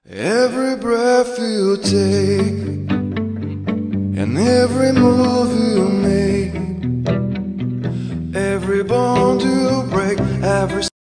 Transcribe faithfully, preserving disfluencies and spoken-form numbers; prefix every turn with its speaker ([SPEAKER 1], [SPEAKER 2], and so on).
[SPEAKER 1] Every breath you take and every move you make, every bond you break, every